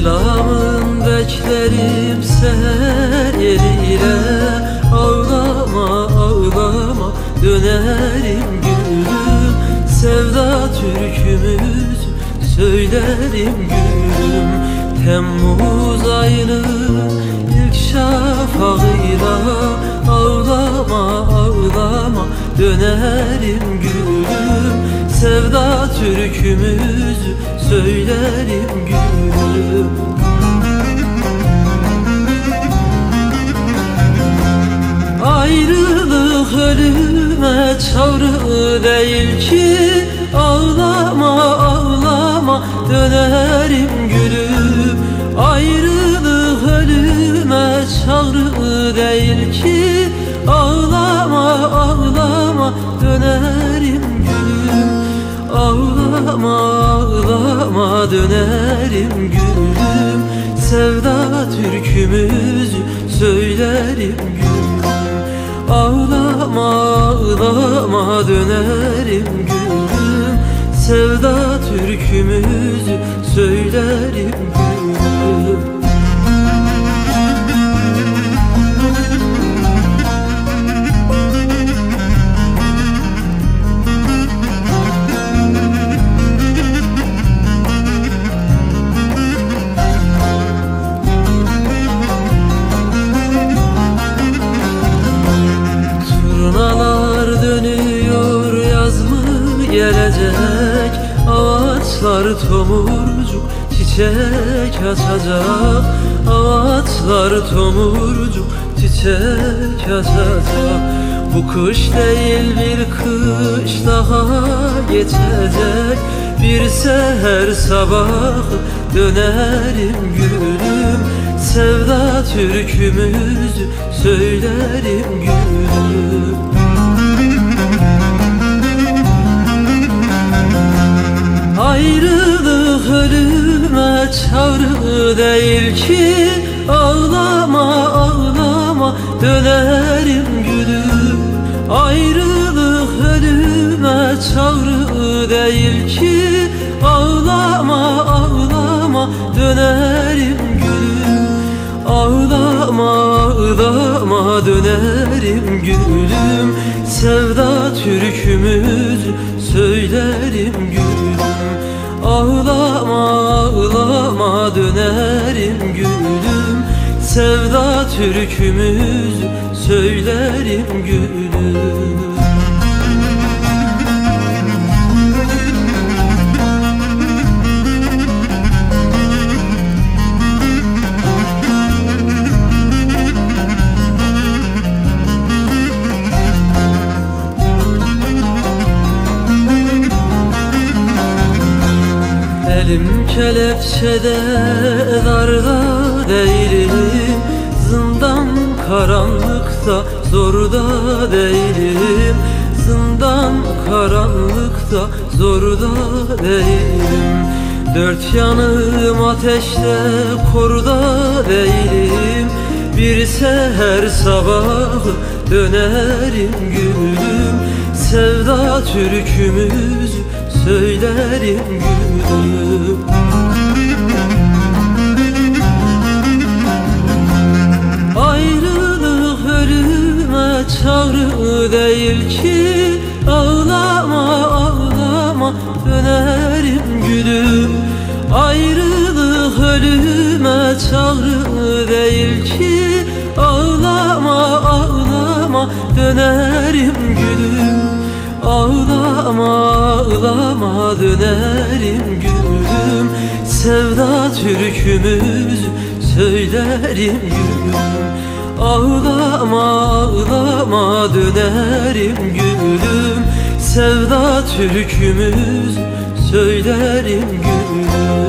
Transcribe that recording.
Selamın beklerim seher yerine. Ağlama ağlama dönerim gülüm. Sevda türkümüz söylerim gülüm. Temmuz ayının ilk şafağıyla. Ağlama ağlama dönerim gülüm. Sevda türkümüz söylerim gülüm. Ayrılık ölüme çağrı değil ki. Ağlama ağlama dönerim gülüm. Ayrılık ölüme çağrı değil ki. Ağlama ağlama dönerim gülüm. Ağlama ağlama dönerim gülüm. Sevda türkümüz söylerim gülüm. Ağlama ağlama dönerim gülüm. Sevda türkümüz söylerim gülüm. Turnalar dönüyor, yaz mı gelecek? Ağaçlar tomurcuk çiçek açacak. Ağaçlar tomurcuk çiçek açacak. Bu kış değil bir kış daha geçecek. Bir seher sabah dönerim gülüm. Sevda türkümüz söylerim gülüm. Ayrılık ölüme çağrı değil ki. Ağlama ağlama dönerim gülüm. Ayrılık ölüme çağrı değil ki. Ağlama ağlama dönerim gülüm. Ağlama ağlama dönerim gülüm. Sevda türkümüz söylerim gülüm. Ağlama ağlama dönerim gülüm. Sevda türkümüz söylerim gülüm. Elim kelepçede darda değilim. Zindan karanlıkta zorda değilim. Zindan karanlıkta zorda değilim. Dört yanım ateşte korda değilim. Bir seher sabah dönerim gülüm. Sevda türkümüz söylerim gülüm. Ayrılık ölüme çağrı değil ki. Ağlama ağlama dönerim gülüm. Ayrılık ölüme çağrı değil ki. Ağlama ağlama dönerim gülüm. Ağlama ağlama dönerim gülüm. Sevda türkümüz söylerim gülüm. Ağlama ağlama dönerim gülüm. Sevda türkümüz söylerim gülüm.